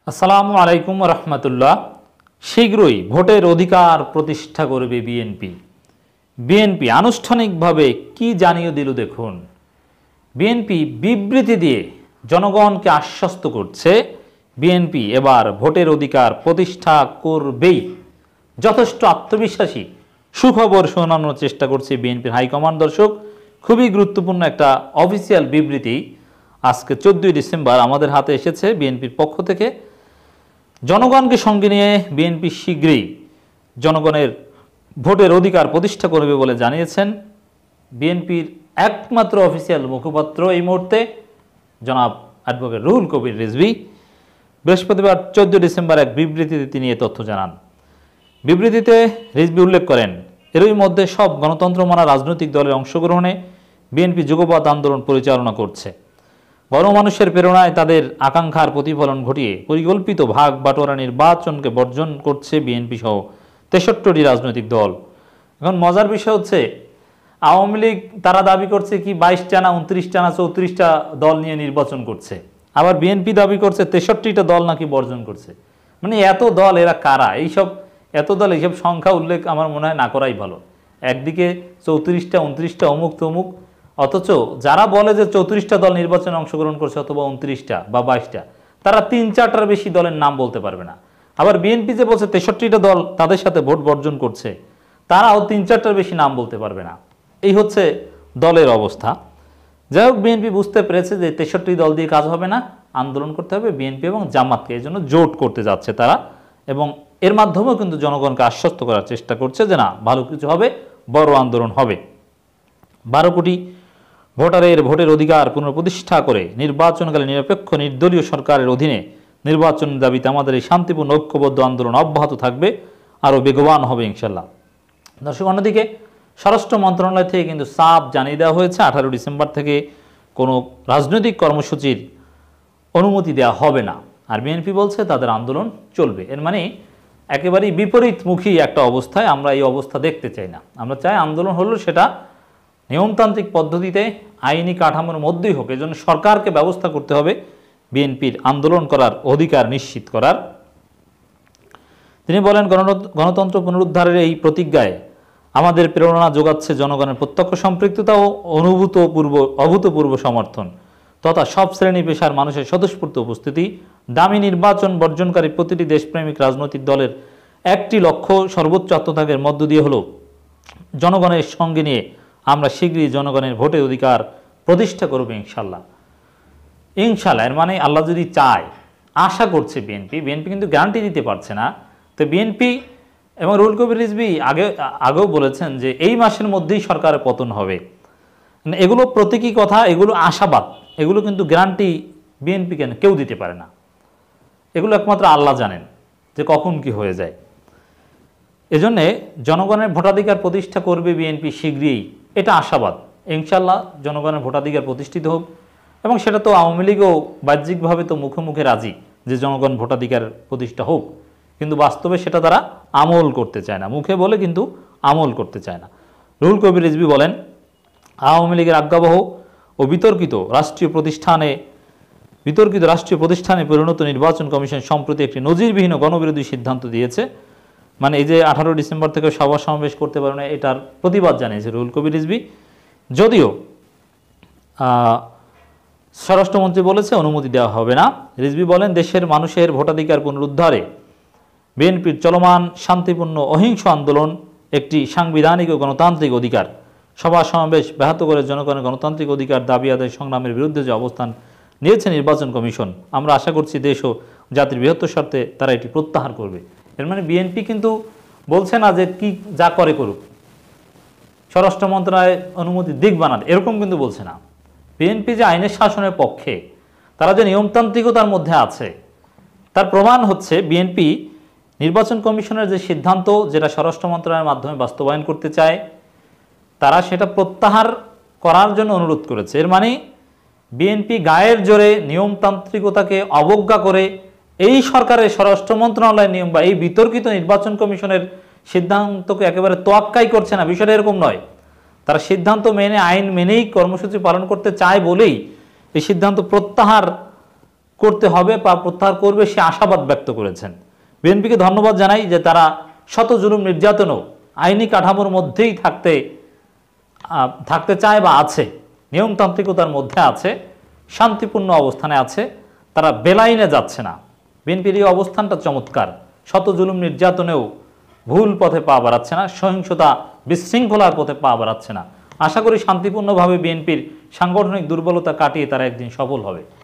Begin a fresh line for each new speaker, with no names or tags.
আসসালামু আলাইকুম রহমতুল্লাহ। শীঘ্রই ভোটের অধিকার প্রতিষ্ঠা করবে বিএনপি। বিএনপি আনুষ্ঠানিকভাবে কি জানিয়ে দিল দেখুন। বিএনপি বিবৃতি দিয়ে জনগণকে আশ্বস্ত করছে বিএনপি এবার ভোটের অধিকার প্রতিষ্ঠা করবেই। যথেষ্ট আত্মবিশ্বাসী সুখবর শোনানোর চেষ্টা করছে বিএনপির হাইকমান্ড। দর্শক, খুবই গুরুত্বপূর্ণ একটা অফিসিয়াল বিবৃতি আজকে 14 ডিসেম্বর আমাদের হাতে এসেছে বিএনপির পক্ষ থেকে। জনগণকে সঙ্গে নিয়ে বিএনপি শীঘ্রই জনগণের ভোটের অধিকার প্রতিষ্ঠা করবে বলে জানিয়েছেন বিএনপির একমাত্র অফিসিয়াল মুখপাত্র এই মুহূর্তে জনাব অ্যাডভোকেট রুহুল কবির রিজভী। বৃহস্পতিবার 14 ডিসেম্বর এক বিবৃতিতে তিনি এ তথ্য জানান। বিবৃতিতে রিজভী উল্লেখ করেন, এরই মধ্যে সব গণতন্ত্র মানা রাজনৈতিক দলের অংশগ্রহণে বিএনপি যুগপৎ আন্দোলন পরিচালনা করছে। গণমানুষের প্রেরণায় তাদের আকাঙ্ক্ষার প্রতিফলন ঘটিয়ে পরিকল্পিত ভাগ বাটোয়ারা নির্বাচনকে বর্জন করছে বিএনপি সহ 63টি রাজনৈতিক দল। এখন মজার বিষয় হচ্ছে, আওয়ামী লীগ তারা দাবি করছে কি 22টা না 29টা না 34টা দল নিয়ে নির্বাচন করছে, আবার বিএনপি দাবি করছে 63টা দল নাকি বর্জন করছে। মানে এত দল এরা কারা? এত দল এইসব সংখ্যা উল্লেখ আমার মনে হয় না করাই ভালো। একদিকে 34টা 29টা অমুক তমুক, অথচ যারা বলে যে 34টা দল নির্বাচনে অংশগ্রহণ করছে অথবা 29টা বা 22টা, তারা 3-4টার বেশি দলের নাম বলতে পারবে না। আবার বিএনপি যে বলছে 63টা দল তাদের সাথে ভোট বর্জন করছে, তারাও 3-4টার বেশি নাম বলতে পারবে না। এই হচ্ছে দলের অবস্থা। যাই হোক, বিএনপি বুঝতে পেরেছে যে 63 দল দিয়ে কাজ হবে না, আন্দোলন করতে হবে বিএনপি এবং জামাতকে। এই জন্য জোট করতে যাচ্ছে তারা, এবং এর মাধ্যমেও কিন্তু জনগণকে আশ্বস্ত করার চেষ্টা করছে যে না, ভালো কিছু হবে, বড় আন্দোলন হবে। 12 কোটি ভোটারের ভোটের অধিকার পুনঃপ্রতিষ্ঠা করে নির্বাচনকালে নিরপেক্ষ নির্দলীয় সরকারের অধীনে নির্বাচন দাবিতে আমাদের এই শান্তিপূর্ণ ঐক্যবদ্ধ আন্দোলন অব্যাহত থাকবে, আরও বেগবান হবে ইনশাল্লাহ। দর্শক, অন্যদিকে স্বরাষ্ট্র মন্ত্রণালয় থেকে কিন্তু সাফ জানিয়ে দেওয়া হয়েছে 18 ডিসেম্বর থেকে কোনো রাজনৈতিক কর্মসূচির অনুমতি দেওয়া হবে না, আর বিএনপি বলছে তাদের আন্দোলন চলবে। এর মানে একেবারেই বিপরীতমুখী একটা অবস্থায় আমরা এই অবস্থা দেখতে চাই না। আমরা চাই আন্দোলন হলো সেটা নিয়মতান্ত্রিক পদ্ধতিতে আইনি কাঠামোর মধ্যেই হোক। এজন্য সরকারকে ব্যবস্থা করতে হবে বিএনপির আন্দোলন করার অধিকার নিশ্চিত করার। তিনি বলেন, গণতন্ত্র পুনরুদ্ধারের এই প্রতিজ্ঞায় আমাদের প্রেরণা যোগাচ্ছে জনগণের প্রত্যক্ষ সম্পৃক্ততা ও অভূতপূর্ব সমর্থন তথা সব শ্রেণী পেশার মানুষের স্বতঃস্ফূর্ত উপস্থিতি। দামি নির্বাচন বর্জনকারী প্রতিটি দেশপ্রেমিক রাজনৈতিক দলের একটি লক্ষ্য সর্বোচ্চ আত্মত্যাগের মধ্য দিয়ে হলো জনগণের সঙ্গে নিয়ে আমরা শীঘ্রই জনগণের ভোটের অধিকার প্রতিষ্ঠা করব ইনশাল্লাহ। ইনশাল্লাহ এর মানে আল্লাহ যদি চায়, আশা করছে বিএনপি কিন্তু গ্যারান্টি দিতে পারছে না। তো বিএনপি এবং রুহুল কবির রিজভী আগেও বলেছেন যে এই মাসের মধ্যেই সরকারের পতন হবে। এগুলো প্রতীকী কথা, এগুলো আশাবাদ, এগুলো কিন্তু গ্যারান্টি বিএনপি কেউ দিতে পারে না। এগুলো একমাত্র আল্লাহ জানেন যে কখন কি হয়ে যায়। এজন্যে জনগণের ভোটাধিকার প্রতিষ্ঠা করবে বিএনপি শীঘ্রই, এটা আশাবাদ। ইনশাল্লাহ জনগণের ভোটাধিকার প্রতিষ্ঠিত হোক, এবং সেটা তো আওয়ামী লীগও বাহ্যিকভাবে তো মুখে মুখে রাজি যে জনগণ ভোটাধিকার প্রতিষ্ঠা হোক, কিন্তু বাস্তবে সেটা তারা আমল করতে চায় না। মুখে বলে কিন্তু আমল করতে চায় না। রুহুল কবির রিজভী বলেন, আওয়ামী লীগের আজ্ঞাবহ ও বিতর্কিত রাষ্ট্রীয় প্রতিষ্ঠানে পরিণত নির্বাচন কমিশন সম্প্রতি একটি নজিরবিহীন গণবিরোধী সিদ্ধান্ত দিয়েছে। মানে এই যে 18 ডিসেম্বর থেকে সভা সমাবেশ করতে পারে না, এটার প্রতিবাদ জানিয়েছে রুহুল কবির রিজভী। যদিও স্বরাষ্ট্রমন্ত্রী বলেছে অনুমতি দেওয়া হবে না। রিজভী বলেন, দেশের মানুষের ভোটাধিকার পুনরুদ্ধারে বিএনপির চলমান শান্তিপূর্ণ অহিংস আন্দোলন একটি সাংবিধানিক ও গণতান্ত্রিক অধিকার। সভা সমাবেশ ব্যাহত করে জনগণের গণতান্ত্রিক অধিকার দাবি আদায় সংগ্রামের বিরুদ্ধে যে অবস্থান নিয়েছে নির্বাচন কমিশন, আমরা আশা করছি দেশ ও জাতির বৃহত্তর স্বার্থে তারা এটি প্রত্যাহার করবে। এর মানে বিএনপি কিন্তু বলছে না যে কি যা করে করুক, স্বরাষ্ট্র মন্ত্রণালয় অনুমতি দিক বানান, এরকম কিন্তু বলছে না। বিএনপি যে আইনের শাসনের পক্ষে, তারা যে নিয়মতান্ত্রিকতার মধ্যে আছে, তার প্রমাণ হচ্ছে বিএনপি নির্বাচন কমিশনের যে সিদ্ধান্ত, যেটা স্বরাষ্ট্র মন্ত্রণালয়ের মাধ্যমে বাস্তবায়ন করতে চায়, তারা সেটা প্রত্যাহার করার জন্য অনুরোধ করেছে। এর মানে বিএনপি গায়ের জোরে নিয়মতান্ত্রিকতাকে অবজ্ঞা করে এই সরকারের স্বরাষ্ট্র মন্ত্রণালয়ের নিয়ম বা এই বিতর্কিত নির্বাচন কমিশনের সিদ্ধান্তকে একেবারে তোয়াক্কাই করছে না। বিষয়টা এরকম নয়, তারা সিদ্ধান্ত মেনে আইন মেনেই কর্মসূচি পালন করতে চায় বলেই এই সিদ্ধান্ত প্রত্যাহার করতে হবে বা প্রত্যাহার করবে সে আশাবাদ ব্যক্ত করেছেন। বিএনপিকে ধন্যবাদ জানাই যে তারা শত জুলুম নির্যাতনও আইনি কাঠামোর মধ্যেই থাকতে চায় বা আছে, নিয়মতান্ত্রিকতার মধ্যে আছে, শান্তিপূর্ণ অবস্থানে আছে, তারা বেলাইনে যাচ্ছে না। বিএনপির এই অবস্থানটা চমৎকার, শত জুলুম নির্যাতনেও ভুল পথে পা বাড়াচ্ছে না, সহিংসতা বিশৃঙ্খলার পথে পা বাড়াচ্ছে না। আশা করি শান্তিপূর্ণভাবে বিএনপির সাংগঠনিক দুর্বলতা কাটিয়ে তারা একদিন সফল হবে।